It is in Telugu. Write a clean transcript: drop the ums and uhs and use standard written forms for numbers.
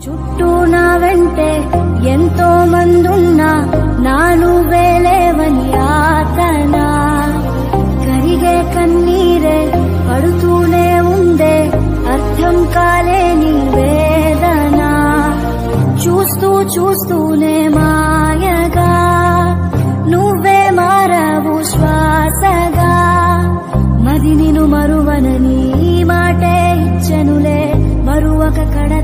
చుట్టూ నా వెంటే ఎంతో మందున్నా నాను వేలేవని యాతన కరిగే కన్నీరే పడుతూనే ఉందే అర్థం కాలేని వేదన చూస్తూ చూస్తూనే మాయగా నువ్వే మారవు శ్వాసగా మది నిను మరువనని మాటే ఇచ్చెనులే మరువక కడ